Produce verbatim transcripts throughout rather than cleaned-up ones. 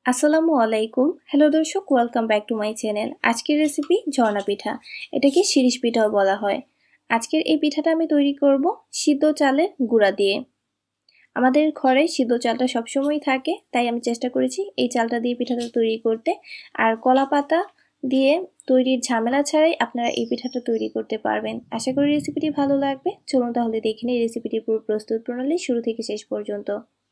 আসসালামু আলাইকুম। হ্যালো দর্শক, welcome back to my channel. আজকের রেসিপি ঝর্ণা পিঠা। এটাকে শিরিষ পিঠাও বলা হয়। আজকের এই পিঠাটা আমি তৈরি করব সিদ্ধ চালের গুঁড়া দিয়ে। আমাদের ঘরে সিদ্ধ চালটা সবসময় থাকে, তাই আমি চেষ্টা করেছি এই চালটা দিয়ে পিঠাটা তৈরি করতে। আর কলা পাতা দিয়ে তৈরির ঝামেলা ছাড়াই আপনারা এই পিঠাটা তৈরি করতে পারবেন। আশা করি রেসিপিটি ভালো লাগবে। চলুন তাহলে দেখে নিই রেসিপিটির পুরো প্রস্তুত প্রণালী শুরু থেকে শেষ পর্যন্ত।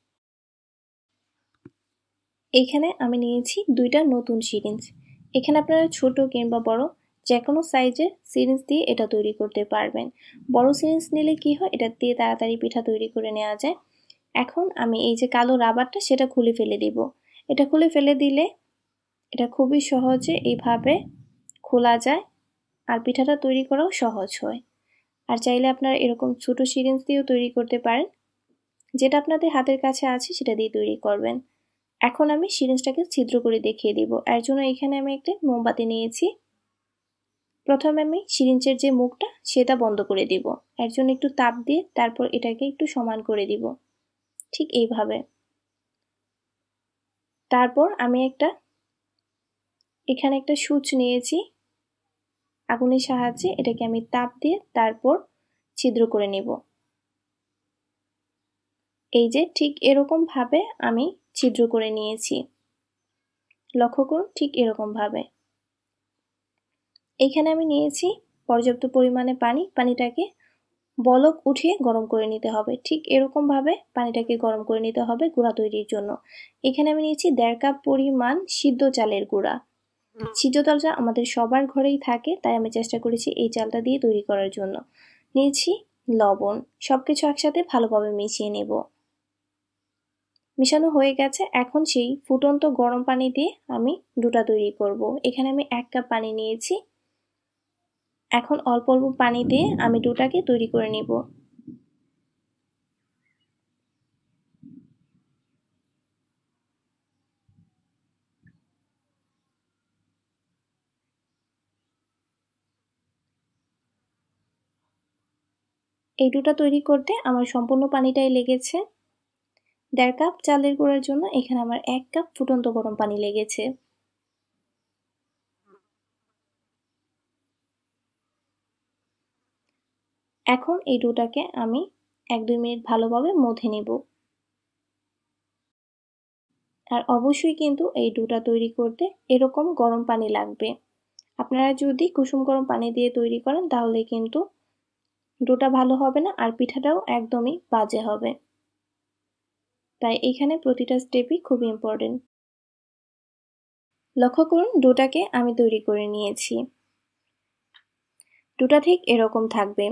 এইখানে আমি নিয়েছি দুইটা নতুন সিরিঞ্জ। এখানে আপনারা ছোট কিংবা বড় যে কোনো সাইজের সিরিঞ্জ দিয়ে এটা তৈরি করতে পারবেন। বড় সিরিঞ্জ নিলে কি হয়, এটা দিয়ে তাড়াতাড়ি পিঠা তৈরি করে নেওয়া যায়। এখন আমি এই যে কালো রাবারটা সেটা খুলে ফেলে দিব। এটা খুলে ফেলে দিলে এটা খুবই সহজে এইভাবে খোলা যায় আর পিঠাটা তৈরি করাও সহজ হয়। আর চাইলে আপনারা এরকম ছোট সিরিঞ্জ দিয়েও তৈরি করতে পারেন, যেটা আপনাদের হাতের কাছে আছে সেটা দিয়ে তৈরি করবেন। এখন আমি সিরিঞ্জটাকে ছিদ্র করে দেখিয়ে দিব। এর জন্য এখানে আমি একটা মোমবাতি নিয়েছি। প্রথমে আমি সিরিঞ্জের যে মুখটা সেটা বন্ধ করে দিব। এর জন্য একটু তাপ দিয়ে তারপর এটাকে একটু সমান করে দিব, ঠিক এইভাবে। তারপর আমি একটা এখানে একটা সুচ নিয়েছি। আগুনের সাহায্যে এটাকে আমি তাপ দিয়ে তারপর ছিদ্র করে নিব। এই যে ঠিক এরকম ভাবে আমি ছিদ্র করে নিয়েছি। লক্ষ্য করুন, ঠিক এরকম ভাবে। এখানে আমি নিয়েছি পর্যাপ্ত পরিমাণে পানি। পানিটাকে বলক উঠিয়ে গরম করে নিতে হবে। ঠিক এরকম ভাবে পানিটাকে গরম করে নিতে হবে গুঁড়া তৈরির জন্য। এখানে আমি নিয়েছি দেড় কাপ পরিমাণ সিদ্ধ চালের গুঁড়া। সিদ্ধ চালটা আমাদের সবার ঘরেই থাকে, তাই আমি চেষ্টা করেছি এই চালটা দিয়ে তৈরি করার জন্য। নিয়েছি লবণ। সবকিছু একসাথে ভালোভাবে মিশিয়ে নেব। মিশানো হয়ে গেছে। এখন সেই ফুটন্ত গরম পানি দিয়ে আমি ডোটা তৈরি করব। এখানে আমি এক কাপ পানি নিয়েছি। এখন অল্প অল্প পানি দিয়ে আমি ডোটাকে তৈরি করে নিব। এই ডোটা তৈরি করতে আমার সম্পূর্ণ পানিটাই লেগেছে। দেড় কাপ চালের গুঁড়ার জন্য এখানে আমার এক কাপ ফুটন্ত গরম পানি লেগেছে। এখন এই ডোটাকে আমি এক দুই মিনিট ভালোভাবে মথে নেব। আর অবশ্যই কিন্তু এই ডোটা তৈরি করতে এরকম গরম পানি লাগবে। আপনারা যদি কুসুম গরম পানি দিয়ে তৈরি করেন তাহলে কিন্তু ডোটা ভালো হবে না আর পিঠাটাও একদমই বাজে হবে। তাই এখানে প্রতিটা স্টেপই খুব ইম্পর্টেন্ট। লক্ষ্য করুন, ডোটাকে আমি তৈরি করে নিয়েছি। ডোটা ঠিক এরকম থাকবে।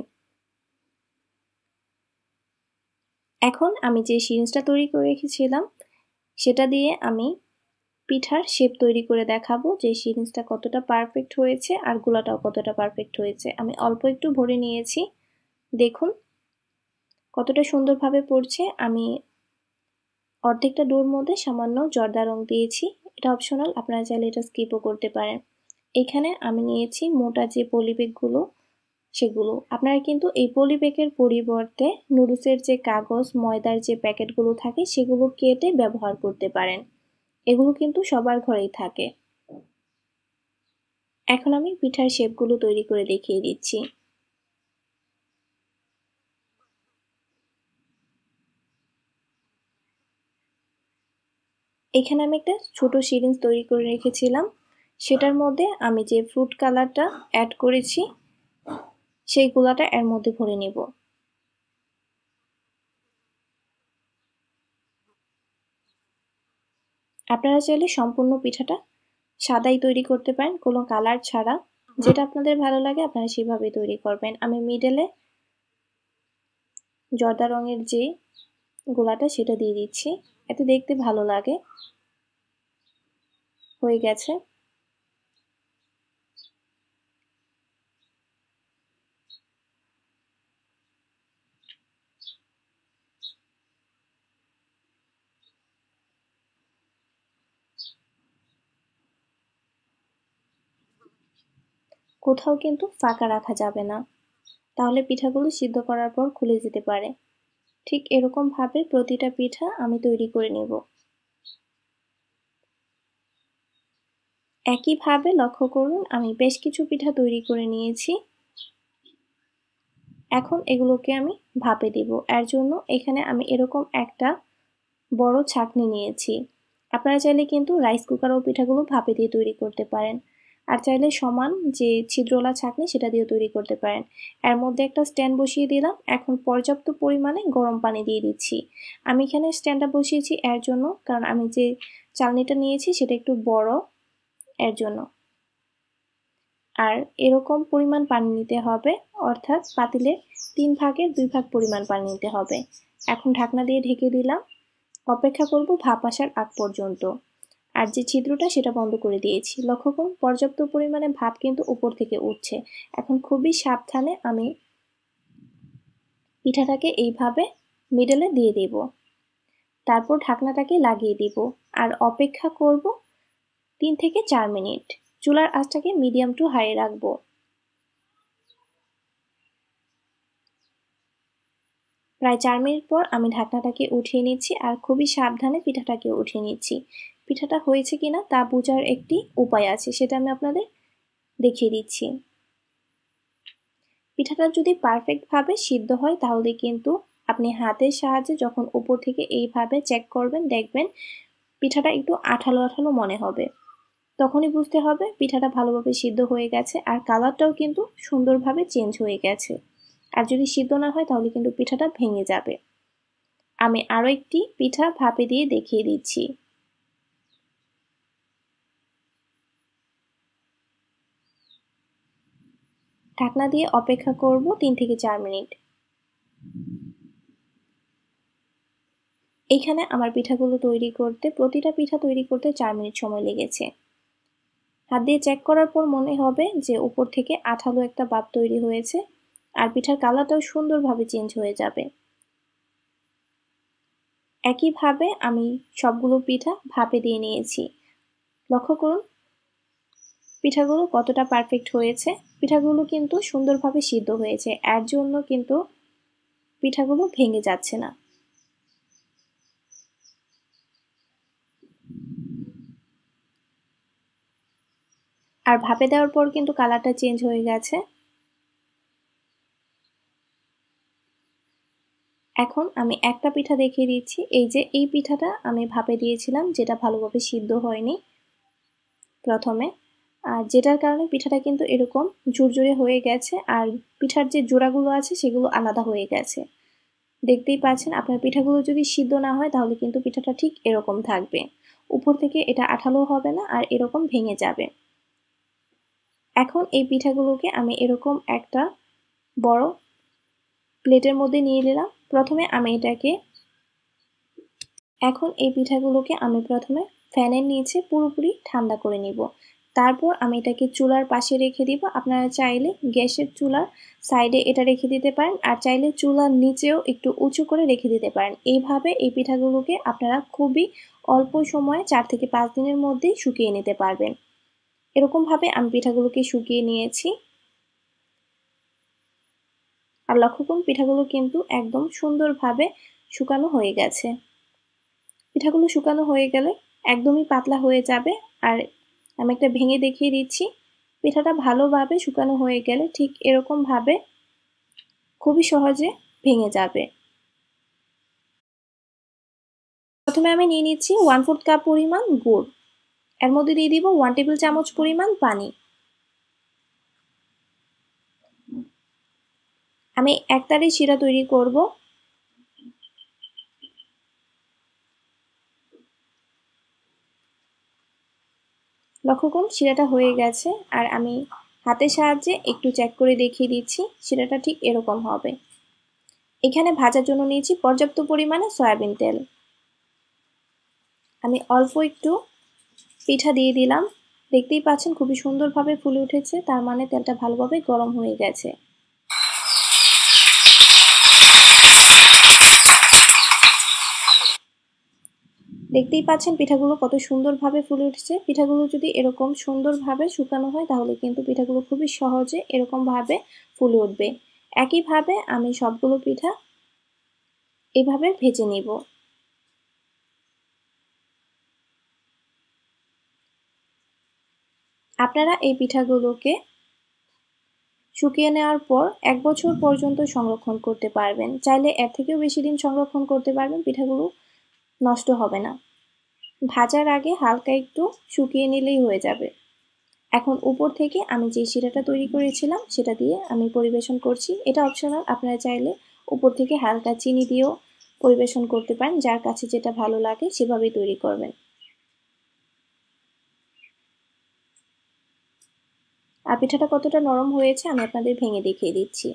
এখন আমি যে সিরিঞ্জটা তৈরি করে রেখেছিলাম সেটা দিয়ে আমি পিঠার শেপ তৈরি করে দেখাবো যে সিরিঞ্জটা কতটা পারফেক্ট হয়েছে আর গোলাটাও কতটা পারফেক্ট হয়েছে। আমি অল্প একটু ভরে নিয়েছি, দেখুন কতটা সুন্দরভাবে পড়ছে। আমি অর্ধেকটা ডোর মধ্যে সামান্য জর্দা রং দিয়েছি, এটা অপশনাল, আপনারা চাইলে এটা স্কিপও করতে পারেন। এখানে আমি নিয়েছি মোটা যে পলিব্যাগগুলো সেগুলো। আপনারা কিন্তু এই পলিব্যাগের পরিবর্তে নুডলসের যে কাগজ ময়দার যে প্যাকেটগুলো থাকে সেগুলো কেটে ব্যবহার করতে পারেন। এগুলো কিন্তু সবার ঘরেই থাকে। এখন আমি পিঠার শেপগুলো তৈরি করে দেখিয়ে দিচ্ছি। এখানে আমি একটা ছোট সিরিঞ্জ তৈরি করে রেখেছিলাম, সেটার মধ্যে আমি যে ফ্রুট কালারটা অ্যাড করেছি সেই গোলাটা এর মধ্যে ভরে নেব। আপনারা চাইলে সম্পূর্ণ পিঠাটা সাদাই তৈরি করতে পারেন, কোনো কালার ছাড়া। যেটা আপনাদের ভালো লাগে আপনারা সেভাবে তৈরি করবেন। আমি মিডলে জর্দা রঙের যে গোলাটা সেটা দিয়ে দিচ্ছি, এতে দেখতে ভালো লাগে। হয়ে গেছে। কোথাও কিন্তু ফাঁকা রাখা যাবে না, তাহলে পিঠাগুলো সিদ্ধ করার পর খুলে যেতে পারে। ঠিক এরকম ভাবে প্রতিটা পিঠা আমি তৈরি করে নেব। একইভাবে লক্ষ্য করুন আমি বেশ কিছু পিঠা তৈরি করে নিয়েছি। এখন এগুলোকে আমি ভাপে দিব। এর জন্য এখানে আমি এরকম একটা বড় ছাঁকনি নিয়েছি। আপনারা চাইলে কিন্তু রাইস কুকারেও পিঠাগুলো ভাপে দিয়ে তৈরি করতে পারেন, আর চাইলে সমান যে ছিদ্রওয়ালা ছাঁকনি সেটা দিয়েও তৈরি করতে পারেন। এর মধ্যে একটা স্ট্যান্ড বসিয়ে দিলাম। এখন পর্যাপ্ত পরিমাণে গরম পানি দিয়ে দিচ্ছি। আমি এখানে স্ট্যান্ডটা বসিয়েছি এর জন্য, কারণ আমি যে চালনিটা নিয়েছি সেটা একটু বড়, এর জন্য। আর এরকম পরিমাণ পানি নিতে হবে, অর্থাৎ পাতিলের তিন ভাগের দুই ভাগ পরিমাণ পানি নিতে হবে। এখন ঢাকনা দিয়ে ঢেকে দিলাম। অপেক্ষা করব ভাপ আসার আগ পর্যন্ত। আর যে ছিদ্রটা সেটা বন্ধ করে দিয়েছি। লক্ষ্য করুন পর্যাপ্ত পরিমাণে ভাপ কিন্তু উপর থেকে উঠছে। এখন খুবই সাবধানে আমি পিঠাটাকে এইভাবে মিডলে দিয়ে দেব। তারপর ঢাকনাটাকে লাগিয়ে দিব আর অপেক্ষা করব তিন থেকে চার মিনিট। চুলার আঁচটাকে মিডিয়াম টু হাই রাখবো। প্রায় চার মিনিট পর আমি ঢাকনাটাকে উঠিয়ে নিচ্ছি আর খুবই সাবধানে পিঠাটাকে উঠিয়ে নিচ্ছি। পিঠাটা হয়েছে কিনা তা বোঝার একটি উপায় আছে, সেটা আমি আপনাদের দেখিয়ে দিচ্ছি। পিঠাটা যদি পারফেক্টভাবে সিদ্ধ হয় তাহলে কিন্তু আপনি হাতের সাহায্যে যখন উপর থেকে এইভাবে চেক করবেন, দেখবেন পিঠাটা একটু আঠালো আঠালো মনে হবে। তখনই বুঝতে হবে পিঠাটা ভালোভাবে সিদ্ধ হয়ে গেছে, আর কালারটাও কিন্তু সুন্দরভাবে চেঞ্জ হয়ে গেছে। আর যদি সিদ্ধ না হয় তাহলে কিন্তু পিঠাটা ভেঙে যাবে। আমি আরও একটি পিঠা ভাপে দিয়ে দেখিয়ে দিচ্ছি। ঢাকনা দিয়ে অপেক্ষা করব তিন থেকে চার মিনিট। এখানে আমার পিঠাগুলো তৈরি করতে, প্রতিটা পিঠা তৈরি করতে চার মিনিট সময় লেগেছে। হাত দিয়ে চেক করার পর মনে হবে যে উপর থেকে আঠালো একটা ভাব তৈরি হয়েছে, আর পিঠার কালারটাও সুন্দরভাবে চেঞ্জ হয়ে যাবে। একইভাবে আমি সবগুলো পিঠা ভাপে দিয়ে নিয়েছি। লক্ষ্য করুন পিঠাগুলো কতটা পারফেক্ট হয়েছে। পিঠাগুলো কিন্তু সুন্দরভাবে সিদ্ধ হয়েছে, এর জন্য কিন্তু পিঠাগুলো ভেঙে যাচ্ছে না। আর ভাপে দেওয়ার পর কিন্তু কালারটা চেঞ্জ হয়ে গেছে। এখন আমি একটা পিঠা দেখিয়ে দিচ্ছি। এই যে এই পিঠাটা আমি ভাপে দিয়েছিলাম, যেটা ভালোভাবে সিদ্ধ হয়নি প্রথমে, আর যেটার কারণে পিঠাটা কিন্তু এরকম ঝুরঝুরে হয়ে গেছে, আর পিঠার যে জোড়াগুলো আছে সেগুলো আলাদা হয়ে গেছে। দেখতেই পাচ্ছেন আপনার পিঠাগুলো যদি সিদ্ধ না হয় তাহলে কিন্তু পিঠাটা ঠিক এরকম থাকবে। উপর থেকে এটা আঠালো হবে না আর এরকম ভেঙে যাবে। এখন এই পিঠাগুলোকে আমি এরকম একটা বড় প্লেটের মধ্যে নিয়ে নিলাম। প্রথমে আমি এটাকে এখন এই পিঠাগুলোকে আমি প্রথমে ফ্যানের নিচে পুরোপুরি ঠান্ডা করে নিব। তারপর আমি এটাকে চুলার পাশে রেখে দিব। আপনারা চাইলে গ্যাসের চুলার সাইডে এটা রেখে দিতে পারেন, আর চাইলে চুলার নিচেও একটু উঁচু করে রেখে দিতে পারেন। এইভাবে এই পিঠাগুলোকে আপনারা খুবই অল্প সময়ে চার থেকে পাঁচ দিনের মধ্যেই শুকিয়ে নিতে পারবেন। এরকমভাবে আমি পিঠাগুলোকে শুকিয়ে নিয়েছি। আর লক্ষ্য করুন পিঠাগুলো কিন্তু একদম সুন্দরভাবে শুকানো হয়ে গেছে। পিঠাগুলো শুকানো হয়ে গেলে একদমই পাতলা হয়ে যাবে। আর আমি একটা ভেঙে দেখিয়ে দিচ্ছি। পিঠাটা ভালোভাবে শুকানো হয়ে গেলে ঠিক এরকমভাবে খুবই সহজে ভেঙে যাবে। প্রথমে আমি নিয়ে নিচ্ছি ওয়ান ফোর্থ কাপ পরিমাণ গুড়। এর মধ্যে দিয়ে দিব ওয়ান টেবিল চামচ পরিমাণ পানি। আমি একতারে শিরা তৈরি করব। লক্ষ্য করুন শিরাটা হয়ে গেছে, আর আমি হাতের সাহায্যে একটু চেক করে দেখিয়ে দিচ্ছি। শিরাটা ঠিক এরকম হবে। এখানে ভাজার জন্য নিয়েছি পর্যাপ্ত পরিমাণে সয়াবিন তেল। আমি অল্প একটু পিঠা দিয়ে দিলাম। দেখতেই পাচ্ছেন খুবই সুন্দরভাবে ফুলে উঠেছে, তার মানে তেলটা ভালোভাবে গরম হয়ে গেছে। দেখতেই পাচ্ছেন পিঠাগুলো কত সুন্দরভাবে ফুলে উঠেছে। পিঠাগুলো যদি এরকম সুন্দরভাবে শুকানো হয় তাহলে কিন্তু পিঠাগুলো খুবই সহজে এরকমভাবে ফুলে উঠবে। একইভাবে আমি সবগুলো পিঠা এভাবে ভেজে নিব। আপনারা এই পিঠাগুলোকে শুকিয়ে নেওয়ার পর এক বছর পর্যন্ত সংরক্ষণ করতে পারবেন। চাইলে এর থেকেও বেশি দিন সংরক্ষণ করতে পারবেন, পিঠাগুলো নষ্ট হবে না। ভাজার আগে হালকা একটু শুকিয়ে নিলেই হয়ে যাবে। এখন উপর থেকে আমি যে শিরাটা তৈরি করেছিলাম সেটা দিয়ে আমি পরিবেশন করছি। এটা অপশনাল, আপনারা চাইলে উপর থেকে হালকা চিনি দিয়েও পরিবেশন করতে পারেন, যার কাছে যেটা ভালো লাগে সেভাবেই তৈরি করবেন। আর পিঠাটা কতটা নরম হয়েছে আমি আপনাদের ভেঙে দেখিয়ে দিচ্ছি।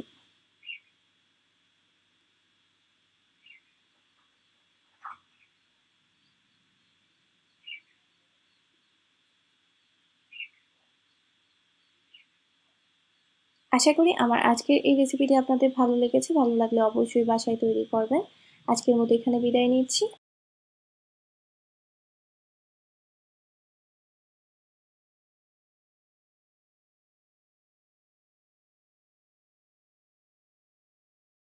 আশা করি আমার আজকের এই রেসিপিটি আপনাদের ভালো লেগেছে। ভালো লাগলে অবশ্যই বাসায় তৈরি করবেন। আজকের মতো এখানে বিদায় নিচ্ছি।